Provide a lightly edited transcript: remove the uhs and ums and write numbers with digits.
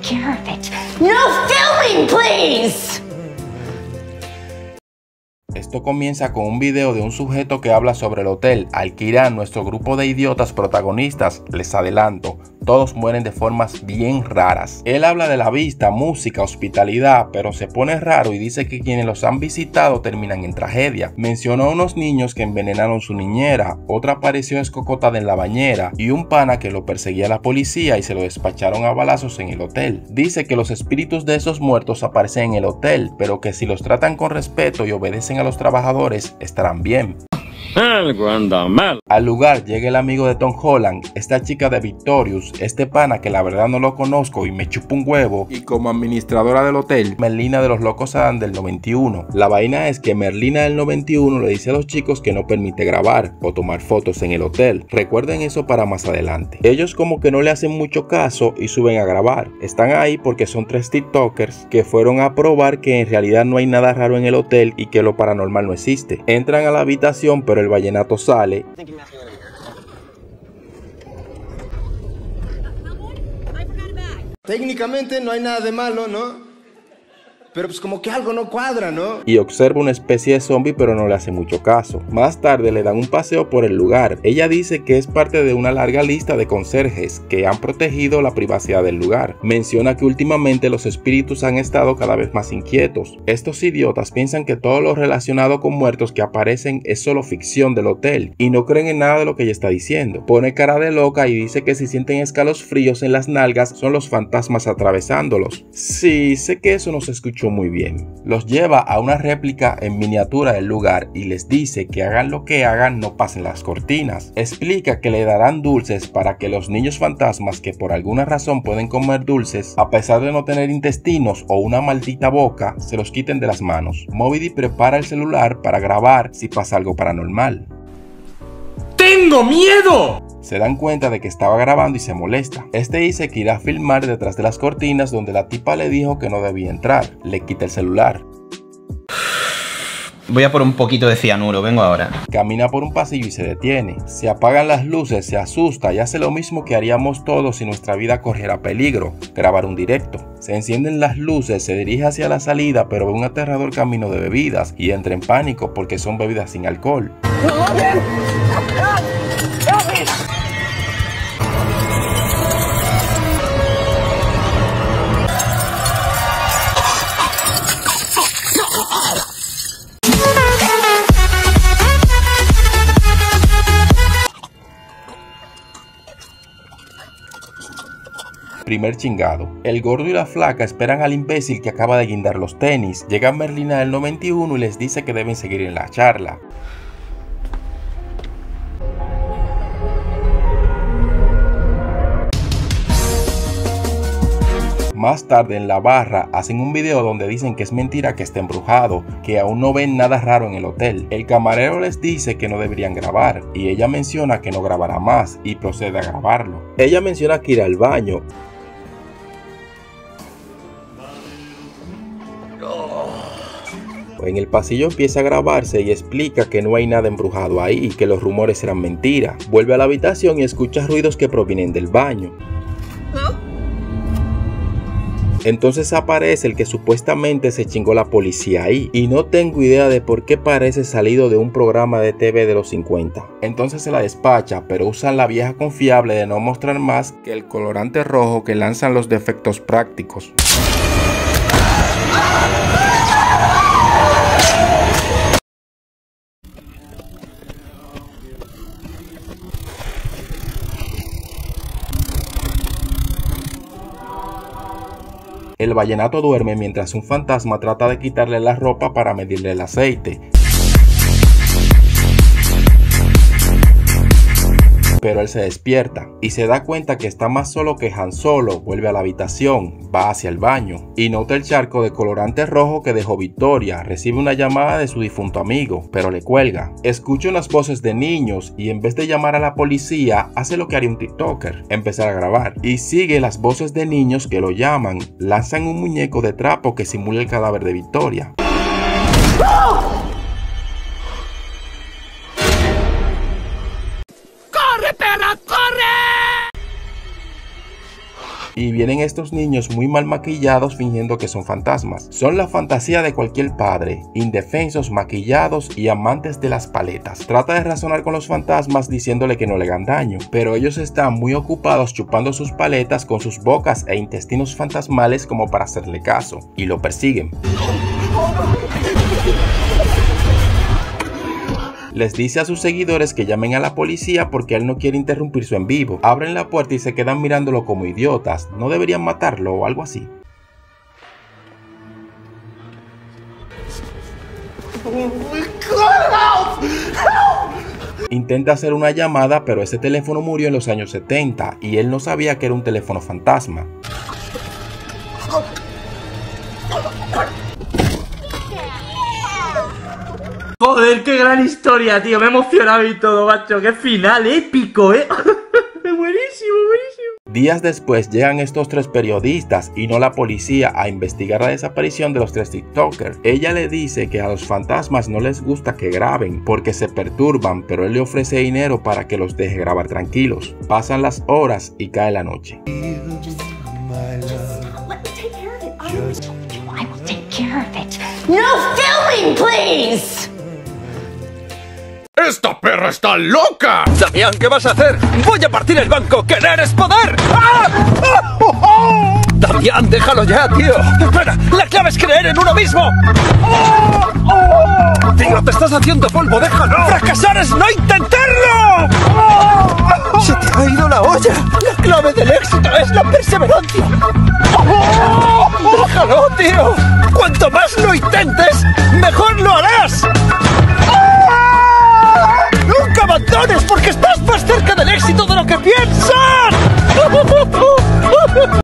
care of it. No filming, please! Esto comienza con un video de un sujeto que habla sobre el hotel al que irán nuestro grupo de idiotas protagonistas. Les adelanto, todos mueren de formas bien raras. Él habla de la vista, música, hospitalidad, pero se pone raro y dice que quienes los han visitado terminan en tragedia. Mencionó a unos niños que envenenaron su niñera, otra apareció escocotada en la bañera y un pana que lo perseguía la policía y se lo despacharon a balazos en el hotel. Dice que los espíritus de esos muertos aparecen en el hotel, pero que si los tratan con respeto y obedecen a los trabajadores estarán bien. Algo anda mal. Al lugar llega el amigo de Tom Holland, esta chica de Victorious, este pana que la verdad no lo conozco y me chupa un huevo, y como administradora del hotel, Merlina de los Locos Adams del 91. La vaina es que Merlina del 91 le dice a los chicos que no permite grabar o tomar fotos en el hotel. Recuerden eso para más adelante. Ellos como que no le hacen mucho caso y suben a grabar. Están ahí porque son 3 TikTokers que fueron a probar que en realidad no hay nada raro en el hotel y que lo paranormal no existe. Entran a la habitación pero el vallenato sale. Técnicamente no hay nada de malo, ¿no? Pero pues como que algo no cuadra, ¿no? Y observa una especie de zombie pero no le hace mucho caso. Más tarde le dan un paseo por el lugar. Ella dice que es parte de una larga lista de conserjes que han protegido la privacidad del lugar. Menciona que últimamente los espíritus han estado cada vez más inquietos. Estos idiotas piensan que todo lo relacionado con muertos que aparecen es solo ficción del hotel y no creen en nada de lo que ella está diciendo. Pone cara de loca y dice que si sienten escalofríos en las nalgas son los fantasmas atravesándolos. Sí, sé que eso no se escuchó muy bien. Los lleva a una réplica en miniatura del lugar y les dice que hagan lo que hagan no pasen las cortinas. Explica que le darán dulces para que los niños fantasmas que por alguna razón pueden comer dulces, a pesar de no tener intestinos o una maldita boca, se los quiten de las manos. Moby Dick prepara el celular para grabar si pasa algo paranormal. ¡Tengo miedo! Se dan cuenta de que estaba grabando y se molesta. Este dice que irá a filmar detrás de las cortinas donde la tipa le dijo que no debía entrar. Le quita el celular. Voy a por un poquito de cianuro, vengo ahora. Camina por un pasillo y se detiene. Se apagan las luces, se asusta y hace lo mismo que haríamos todos si nuestra vida corriera peligro, grabar un directo. Se encienden las luces, se dirige hacia la salida pero ve un aterrador camino de bebidas y entra en pánico porque son bebidas sin alcohol. Primer chingado. El gordo y la flaca esperan al imbécil que acaba de guindar los tenis. Llega Merlina del 91 y les dice que deben seguir en la charla. Más tarde en la barra hacen un video donde dicen que es mentira que está embrujado, que aún no ven nada raro en el hotel. El camarero les dice que no deberían grabar y ella menciona que no grabará más y procede a grabarlo. Ella menciona que irá al baño. En el pasillo empieza a grabarse y explica que no hay nada embrujado ahí y que los rumores eran mentira. Vuelve a la habitación y escucha ruidos que provienen del baño. Entonces aparece el que supuestamente se chingó la policía ahí y no tengo idea de por qué parece salido de un programa de TV de los 50. Entonces se la despacha, pero usan la vieja confiable de no mostrar más que el colorante rojo que lanzan los defectos prácticos. El vallenato duerme mientras un fantasma trata de quitarle la ropa para medirle el aceite. Pero él se despierta y se da cuenta que está más solo que Han Solo. Vuelve a la habitación, va hacia el baño y nota el charco de colorante rojo que dejó Victoria. Recibe una llamada de su difunto amigo, pero le cuelga. Escucha unas voces de niños y en vez de llamar a la policía, hace lo que haría un TikToker, empezar a grabar. Y sigue las voces de niños que lo llaman. Lanzan un muñeco de trapo que simula el cadáver de Victoria. Y y vienen estos niños muy mal maquillados fingiendo que son fantasmas. Son la fantasía de cualquier padre, indefensos, maquillados y amantes de las paletas. Trata de razonar con los fantasmas diciéndole que no le hagan daño, pero ellos están muy ocupados chupando sus paletas con sus bocas e intestinos fantasmales como para hacerle caso, y lo persiguen. Les dice a sus seguidores que llamen a la policía porque él no quiere interrumpir su en vivo. Abren la puerta y se quedan mirándolo como idiotas. ¿No deberían matarlo o algo así? Intenta hacer una llamada, pero ese teléfono murió en los años 70 y él no sabía que era un teléfono fantasma. Joder, qué gran historia, tío. Me he emocionado y todo, macho. Qué final épico, Buenísimo, buenísimo. Días después llegan estos 3 periodistas y no la policía a investigar la desaparición de los 3 TikTokers. Ella le dice que a los fantasmas no les gusta que graben porque se perturban, pero él le ofrece dinero para que los deje grabar tranquilos. Pasan las horas y cae la noche. No filming, please! ¡Esta perra está loca! Damián, ¿qué vas a hacer? ¡Voy a partir el banco! ¡Querer es poder! ¡Ah! Damián, déjalo ya, tío. Espera, la clave es creer en uno mismo. Tío, te estás haciendo polvo, déjalo. ¡Fracasar es no intentarlo! ¡Se te ha ido la olla! La clave del éxito es la perseverancia. ¡Déjalo, tío! Cuanto más lo intentes, mejor lo harás. ¡Nunca abandones porque estás más cerca del éxito de lo que piensas!